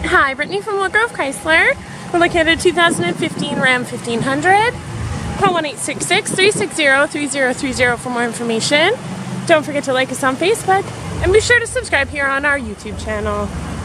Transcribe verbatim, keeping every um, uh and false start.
Hi, Brittany from Woodgrove Chrysler. We're looking at a two thousand fifteen Ram fifteen hundred. Call one eight six six, three six zero, three zero three zero for more information. Don't forget to like us on Facebook and be sure to subscribe here on our YouTube channel.